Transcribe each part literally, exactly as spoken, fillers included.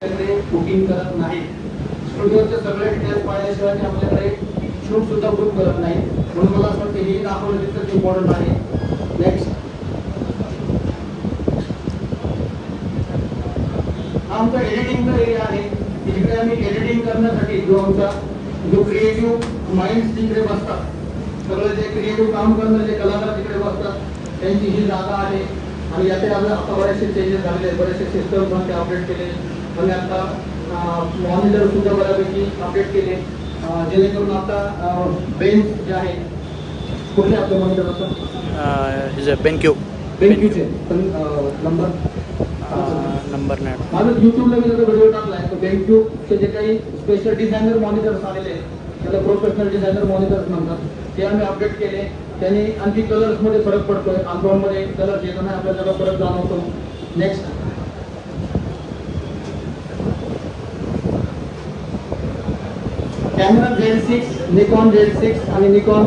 Booking करत नाही. स्टुडिओचे सगळे डिटेल्स पाहिल्याशिवाय ते आपल्याकडे शूट सुद्धा बुक करत नाही. म्हणून मला असं वाटतं हे दाखवलं तितकंच इम्पॉर्टंट आहे. नेक्स्ट, हा आमचा एडिटिंगचा एरिया आहे. तिकडे आम्ही एडिटिंग करण्यासाठी जो आमचा जो क्रिएटिव्ह माइंड्स तिकडे बसतात, सगळं जे क्रिएटिव्ह काम करणारे जे कलाकार तिकडे बसतात, त्यांची ही जागा आहे. आणि याचे आपल्या आता बरेचसे चेंजेस झालेले आहेत, बरेचसे सिस्टम पण ते अपडेट केले. पण आता मॉनिटर सुद्धा बऱ्यापैकी अपडेट केले, जेणेकरून आता बेंच जे आहे, कुठले आपले मॉनिटर असतात बेनक्यू बेनक्यूचे पण नंबर नंबर नाही. माझं युट्यूबला मी जर व्हिडिओ टाकला आहे तर बेनक्यूचे जे काही स्पेशल डिझायनर मॉनिटर्स आलेले आहेत, त्याला प्रोफेशनल डिझायनर मॉनिटर्स म्हणतात, ते आम्ही अपडेट केले. त्याने आणखी कलर्समध्ये फरक पडतोय. अल्बममध्ये कलर येताना आपल्याला फरक जाणवतो. Next, camera Z six, Nikon Z six आणि निकॉन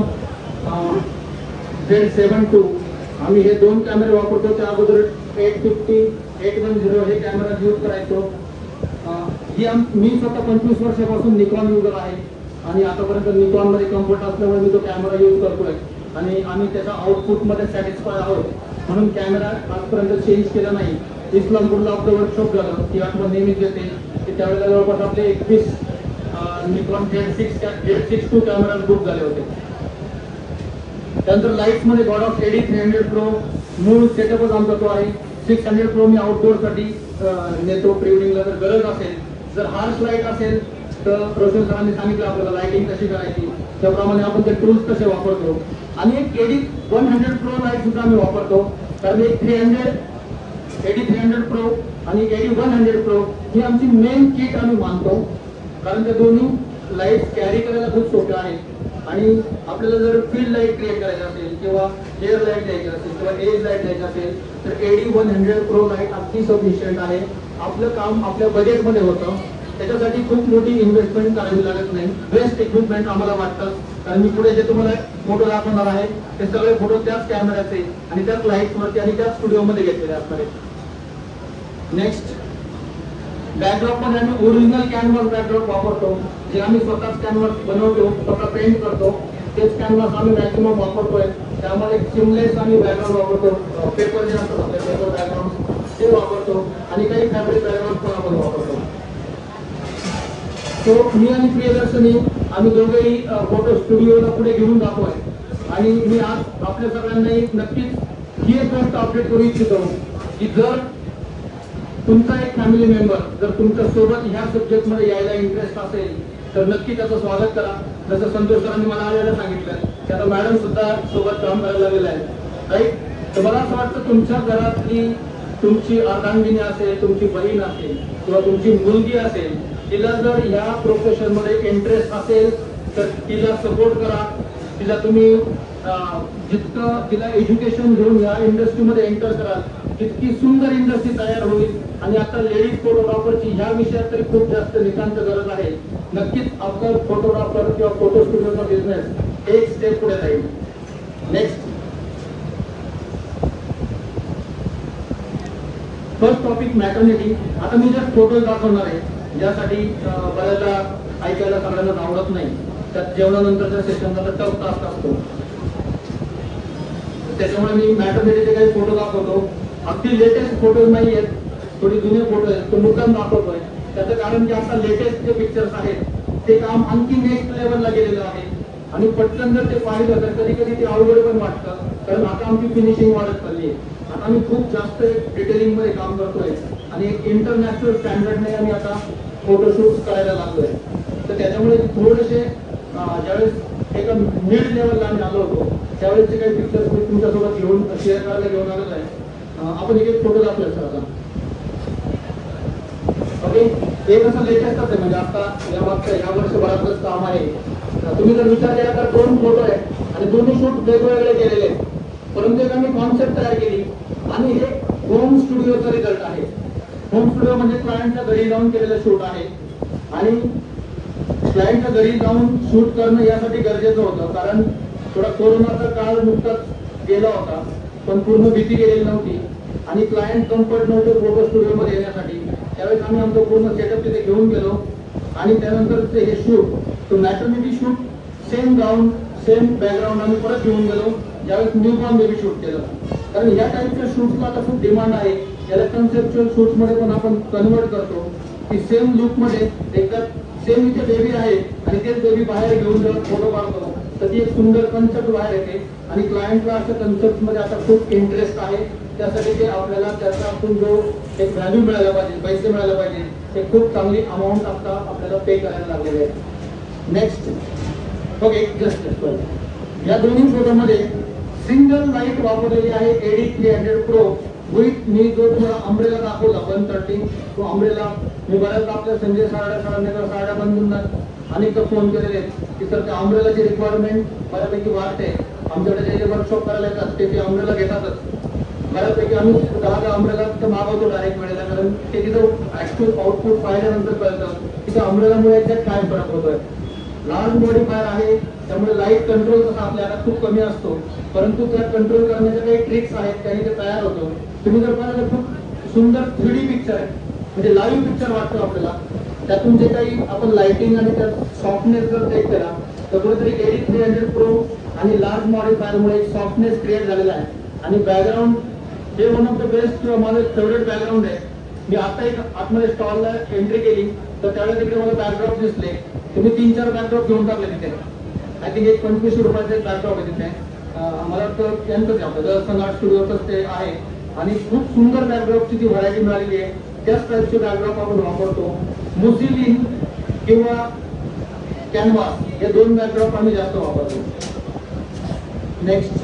झेड सेवन टू, आम्ही हे दोन कॅमेरे वापरतो. त्या अगोदर eight fifty eight one zero हे कॅमेरा यूज करायचो. ही मी स्वतः पंचवीस वर्षापासून निकॉन युजर आहे आणि आतापर्यंत निकॉनमध्ये कम्फर्ट असल्यामुळे मी तो कॅमेरा यूज करतोय आणि आम्ही त्याचा आउटपुटमध्ये सॅटिस्फाय आहोत. म्हणून कॅमेरा आजपर्यंत चेंज केला नाही. इस्लामपूरला आपलं वर्कशॉप झालं ती आठवण नेहमीच येते की त्यावेळेला जवळपास आपले एकवीस Nikon Z six Z six two camera book झाले होते. त्यानंतर लाईट्स मध्ये Godox AD three hundred pro मूळ सेटअपच आमचा तो आहे. सिक्स हंड्रेड प्रो मी आउटडोअर साठी नेतो प्रिवेडिंगला जर गरज असेल. जर हार्श लाईट असेल तर रोशन सरांनी सांगितलं आपल्याला लाईटिंग कशी करायची, त्याप्रमाणे आपण ते टूल्स कसे वापरतो. आणि एक AD one hundred pro light सुद्धा आम्ही वापरतो, कारण एक three hundred AD three hundred pro आणि एडी वन हंड्रेड प्रो ही आमची मेन किट आम्ही मानतो, कारण त्या दोन्ही लाईट कॅरी करायला खूप सोप्या आहेत. आणि आपल्याला जर फील्ड लाईट क्रिएट करायची असेल किंवा एअर लाईट द्यायची असेल किंवा एज लाईट द्यायची असेल तर AD one hundred pro light अगदी सफिशियंट आहे. आपलं काम आपल्या बजेटमध्ये होतं, त्याच्यासाठी खूप मोठी इन्व्हेस्टमेंट करावी लागत नाही. बेस्ट इक्विपमेंट आम्हाला वाटतं, कारण मी पुढे जे तुम्हाला फोटो दाखवणार आहे ते सगळे फोटो त्याच कॅमेऱ्याचे आणि त्याच लाईट्सवरती आणि त्याच स्टुडिओमध्ये घेतलेले असणार आहेत. नेक्स्ट, बॅकड्रॉप मध्ये आम्ही ओरिजिनल कॅनव्हास बॅकड्रॉप वापरतो, जे आम्ही स्वतःच कॅनव्हास बनवतो, स्वतः पेंट करतो. तेच कॅनव्हास आम्ही मॅक्सिमम वापरतोय. त्यामध्ये सिमलेस आम्ही बॅकग्राऊंड वापरतो, पेपर जे असतात आपले पेपर बॅकग्राऊंड ते वापरतो आणि काही फॅब्रिक बॅकग्राऊंड पण आपण वापरतो. तो मी आणि प्रियदर्शनी आम्ही दोघेही फोटो स्टुडिओला पुढे घेऊन जातोय. आणि मी आज आपल्या सगळ्यांना नक्कीच ही एक गोष्ट अपडेट करू इच्छितो की जर तुमचा एक फॅमिली मेंबर जर तुमच्या सोबत ह्या सब्जेक्ट मध्ये यायला इंटरेस्ट असेल तर नक्की त्याचं स्वागत करा. जसं संतोष सरांनी मला आलेलं सांगितलं की आता मॅडम सुद्धा सोबत काम करायला लागलेलं आहे, राईट. तर मला असं वाटतं तुमच्या घरातली तुमची अर्धांगिनी असेल, तुमची बहीण असेल किंवा तुमची मुलगी असेल, तिला जर ह्या प्रोफेशन मध्ये इंटरेस्ट असेल तर तिला सपोर्ट करा. तिला तुम्ही जितकं तिला एज्युकेशन घेऊन या इंडस्ट्रीमध्ये एंटर कराल तितकी सुंदर इंडस्ट्री तयार होईल. आणि आता लेडीज फोटोग्राफरची ह्या विषयात तरी खूप जास्त नितांत गरज आहे. नक्कीच आपला फोटोग्राफर किंवा फोटो स्टुडिओचा बिझनेस एक स्टेप पुढे जाईल. Next, first topic maternity. आता मी जस्ट फोटो दाखवणार आहे, ज्यासाठी बऱ्याचदा ऐकायला सगळ्यांना आवडत नाही. त्यात जेवणानंतरच्या सेशनला तर टफ टास्क असतो, त्याच्यामुळे मी मॅटर्निटीचे काही फोटो दाखवतो. अगदी लेटेस्ट फोटोज नाही आहेत, थोडी जुने फोटो आहेत, तो मुद्दाम दाखवतोय. त्याचं कारण की आता लेटेस्ट जे पिक्चर्स आहेत ते काम आणखी नेक्स्ट लेवलला गेलेलं आहे. आणि पटकन जर ते पाहिलं तर कधी कधी ते अवघड पण वाटतं, कारण आता आमची फिनिशिंग वाढत चालली आहे. आता आम्ही खूप जास्त डिटेलिंग मध्ये काम करतोय आणि एक इंटरनॅशनल स्टँडर्डने आम्ही आता फोटोशूट करायला लागलोय. तर त्याच्यामुळे थोडेसे ज्यावेळेस एका मिड लेवलला आम्ही आलो होतो त्यावेळेसचे काही पिक्चर्स मी तुमच्यासोबत घेऊन शेअर करायला घेऊन आलेलो आहे. आपण एक एक फोटो दाखवूया सर आता. ओके, हे कसं लेटेस्ट आहे, म्हणजे आता या मागच्या या वर्षभरातच काम आहे. तुम्ही जर विचार केला तर दोन फोटो आहेत आणि दोन्ही शूट वेगवेगळे केलेले आहेत, परंतु एक आम्ही कॉन्सेप्ट तयार केली आणि हे होम स्टुडिओचा रिझल्ट आहे. होम स्टुडिओ म्हणजे क्लायंटच्या घरी जाऊन केलेलं शूट आहे. आणि क्लायंटच्या घरी जाऊन शूट करणं यासाठी गरजेचं होतं, कारण थोडा कोरोनाचा काळ नुकताच गेला होता पण पूर्ण भीती गेलेली नव्हती आणि क्लायंट कम्फर्ट नव्हते फोटो स्टुडिओ मध्ये येण्यासाठी. त्यावेळेस आम्ही आमचं पूर्ण सेटअप तिथे घेऊन गेलो आणि त्यानंतर ते हे शूट तो maternity shoot same gown same background आम्ही परत घेऊन गेलो ज्यावेळेस न्यूबॉर्न बेबी शूट केलं. कारण या टाईपच्या शूट्सला आता खूप डिमांड आहे. याला कन्सेप्च्युअल शूट्स मध्ये पण आपण कन्वर्ट करतो की सेम लुक मध्ये एकदा सेम इथे बेबी आहे आणि तेच बेबी बाहेर घेऊन जेव्हा फोटो काढतो तर ती एक सुंदर कन्सेप्ट बाहेर येते आणि क्लायंटला अशा कन्सेप्ट मध्ये आता खूप इंटरेस्ट आहे. त्यासाठी ते आपल्याला त्याच्यातून जो एक व्हॅल्यू मिळायला पाहिजे पैसे मिळायला पाहिजे ते खूप चांगली अमाऊंट आता आपल्याला पे करायला लागलेले आहे. नेक्स्ट ओके जस्ट या दोन्ही फोटोमध्ये सिंगल लाईट वापरलेली आहे AD three hundred pro with मी जो तुम्हाला अम्ब्रेला दाखवला वन थर्टी तो अम्ब्रेला मी बऱ्याचदा आपल्या संजय सारड्या सारड्या सारड्या बंधूंना अनेकदा फोन केलेले की सर त्या अम्ब्रेलाची रिक्वायरमेंट बऱ्यापैकी वाढते. आमच्याकडे जे जे वर्कशॉप करायला येतात ते ते अम्ब्रेला घेतातच. बऱ्यापैकी आम्ही दहा दहा अम्ब्रेला तिथं मागवतो डायरेक्ट वेळेला कारण ते तिथं ऍक्च्युअल आउटपुट पाहिल्यानंतर कळतं की त्या अम्ब्रेलामुळे एक्झॅक्ट काय फरक होतोय. लार्ज मॉडिफायर आहे त्यामुळे लाईट कंट्रोल कसा आपल्या हातात खूप कमी असतो परंतु त्या कंट्रोल करण्याच्या काही ट्रिक्स आहेत त्याने ते तयार होतो. तुम्ही जर पाहिलं खूप सुंदर थ्री डी पिक्चर आहे म्हणजे लाईव्ह पिक्चर वाटतो आपल्याला. त्यातून जे काही आपण लाइटिंग आणि त्या सॉफ्टनेस जर चेक केला तर कुठेतरी एडी थ्री हंड्रेड प्रो आणि लार्ज मॉडिफायरमुळे एक सॉफ्टनेस क्रिएट झालेला आहे. आणि बॅकग्राऊंड हे वन ऑफ द बेस्ट किंवा माझं फेवरेट बॅकग्राऊंड आहे. मी आता एक आतमध्ये स्टॉलला एंट्री केली तर त्यावेळेस तिकडे मला बॅकड्रॉप दिसले तर मी तीन चार बॅकड्रॉप घेऊन टाकले तिथे. आय थिंक एक पंचवीसशे रुपयाचे बॅकड्रॉप आहे तिथे. मला वाटतं यांचंच आपलं संघाट स्टुडिओचंच ते आहे आणि खूप सुंदर बॅकड्रॉपची ती व्हरायटी मिळालेली आहे. त्याच टाईपचे बॅकड्रॉप आपण वापरतो. मुसिलिन किंवा कॅनव्हास हे दोन बॅकड्रॉप आम्ही जास्त वापरतो. नेक्स्ट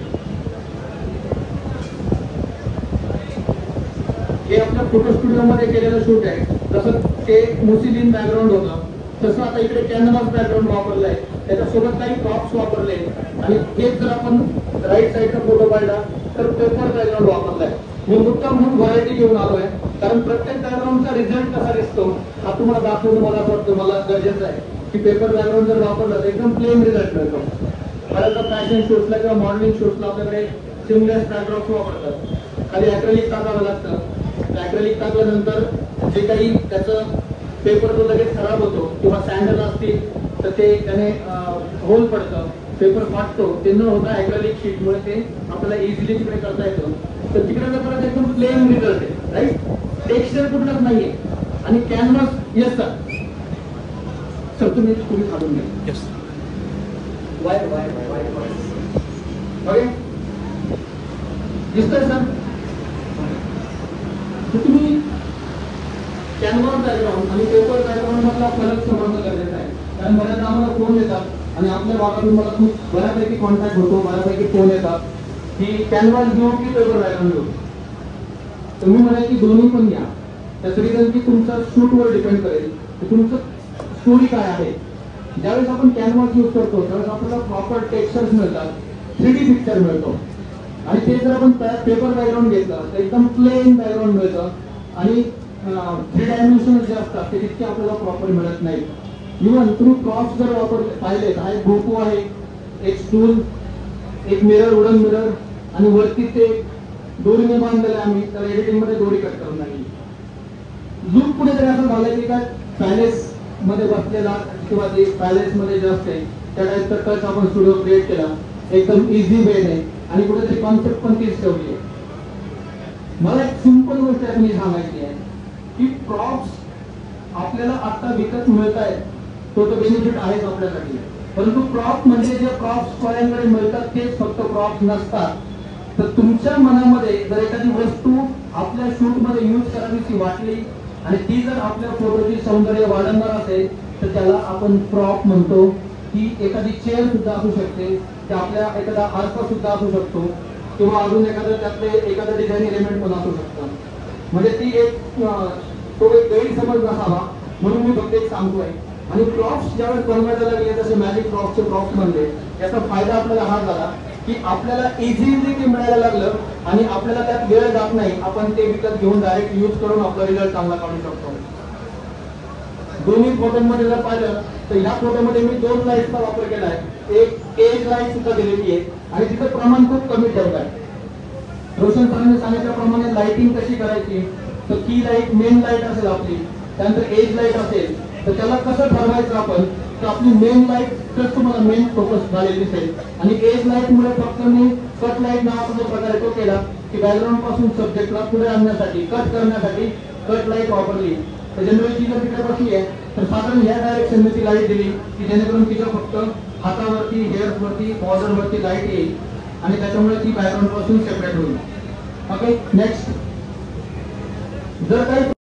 हे आपल्या फोटो स्टुडिओ मध्ये केलेलं शूट आहे. जसं ते मुसिलिन बॅकग्राऊंड होतं तसं आता इकडे कॅनव्हास बॅकग्राऊंड वापरलंय. त्याच्यासोबत काही प्रॉप्स वापरले आणि हेच जर आपण राईट साईडचा फोटो काढला तर पेपर बॅकग्राऊंड वापरलाय. मी मुद्दाम म्हणून व्हरायटी घेऊन आलोय कारण प्रत्येक बॅकग्राऊंडचा रिझल्ट कसा दिसतो हा तुम्हाला दाखवणं मला असं वाटतं मला गरजेचं आहे की पेपर बॅकग्राऊंड जर वापरलं तर एकदम प्लेन रिझल्ट मिळतो. बऱ्याचदा फॅशन शूट्सला किंवा मॉडेलिंग शूट्सला आपल्याकडे सिमलेस बॅकड्रॉप्स वापरतात. खाली ॲक्रेलिक टाकावं लागतं. ॲक्रेलिक टाकल्यानंतर जे काही त्याचं पेपर तो लगेच खराब होतो किंवा सँडल असतील तर ते त्याने होल पडतं पेपर फाटतो. ते न होता ॲक्रेलिक शीटमुळे ते आपल्याला इझिली तिकडे करता येतं. तर तिकडे परत एकदम प्लेन रिझल्ट आहे राईट. टेक्स्चर कुठलंच नाहीये आणि कॅनव्हास येस सर सर तुम्ही तुम्ही काढून घ्या. वाय वाय वाय ओके दिसतंय सर. तुम्ही कॅनव्हास बॅकग्राऊंड आणि पेपर बॅकग्राऊंड मधला फरक समजणं गरजेचं आहे. कारण बऱ्याचदा आम्हाला फोन येतात आणि आपल्या भागातून मला खूप बऱ्यापैकी कॉन्टॅक्ट होतो बऱ्यापैकी फोन येतात की कॅनव्हास घेऊ की पेपर बॅकग्राऊंड घेऊ. तुम्ही म्हणाल की दोन्ही पण घ्या. त्याचं रिझन की तुमचा शूटवर डिपेंड करेल की तुमचं स्टोरी काय आहे. ज्यावेळेस आपण कॅनव्हास यूज करतो त्यावेळेस आपल्याला प्रॉपर टेक्स्चर्स मिळतात थ्री डी पिक्चर मिळतो आणि ते जर आपण पेपर बॅकग्राऊंड घेतलं तर एकदम प्लेन बॅकग्राऊंड मिळतं आणि थ्री डायमेन्शन जे असतात ते तितके आपल्याला प्रॉपर मिळत नाही. इव्हन तुम्ही प्रॉप्स जर वापर पाहिले तर हा एक गोपू आहे एक स्टूल एक मिरर वुडन मिरर आणि वरती ते दोरीने बांधलेलं आम्ही त्याला एडिटिंग मध्ये दोरी कट करून नाही. लुक पुढे जर असं झालं की काय पॅलेस मध्ये बसलेला किंवा ते पॅलेस मध्ये जे असते त्या टाईपचा टच आपण स्टुडिओ क्रिएट केला. एकदम इझी वेड आहे आणि कुठेतरी कॉन्सेप्ट पण तीच ठेवली आहे. मला एक सिंपल गोष्ट यातून सांगायची आहे की प्रॉप्स आपल्याला आता विकत मिळत आहेत तो तर बेनिफिट आहेच आपल्यासाठी. परंतु प्रॉप म्हणजे जे प्रॉप्स पर्यंत मिळतात तेच फक्त प्रॉप्स नसतात. तर तुमच्या मनामध्ये जर एखादी वस्तू आपल्या शूट मध्ये यूज करावीशी वाटली आणि ती जर आपल्या फोटोची सौंदर्य वाढवणार असेल तर त्याला आपण प्रॉप म्हणतो. ती एखादी चेअर सुद्धा असू शकते ते आपल्या एखादा आरसा सुद्धा असू शकतो किंवा अजून एखादं त्यातले एखादं डिझाईन एलिमेंट पण असू शकतं. म्हणजे ती एक तो एक गैरसमज नसावा म्हणून मी फक्त एक सांगतोय. आणि प्रॉप्स ज्यावेळेस बनवायला लागले जसे मॅजिक प्रॉप्सचे प्रॉप्स म्हणले याचा फायदा आपल्याला हा झाला की आपल्याला इझिली ते मिळायला लागलं आणि आपल्याला त्यात वेळ जात नाही. आपण ते विकत घेऊन डायरेक्ट यूज करून आपला रिझल्ट चांगला काढू शकतो. दोन्ही फोटोमध्ये जर पाहिलं तर ह्या फोटोमध्ये मी दोन लाईटचा वापर केला आहे. एक एज लाईट सुद्धा दिलेली आहे आणि तिचं प्रमाण खूप कमी ठेवलं आहे. रोशन सरांनी सांगितल्याप्रमाणे लाइटिंग कशी करायची तर की लाईट मेन लाईट असेल आपली, त्यानंतर एज लाईट असेल, तर त्याला कसं ठरवायचं आपण, तर आपली मेन लाईट तर तुम्हाला मेन फोकस झालेली दिसेल आणि एज लाईट मुळे फक्त मी कट लाईट नावाचा जो प्रकार आहे तो केला की बॅकग्राऊंड पासून सब्जेक्टला पुढे आणण्यासाठी कट करण्यासाठी कट लाईट वापरली. तर जनरली ती जर तिकडे बसली आहे तर साधारण ह्या डायरेक्शनने ती लाईट दिली की जेणेकरून तिच्या फक्त हातावरती हेअर्स वरती बॉर्डर वरती लाईट येईल आणि त्याच्यामुळे ती बॅकग्राऊंड पासून सेपरेट होईल. ओके नेक्स्ट, जर काही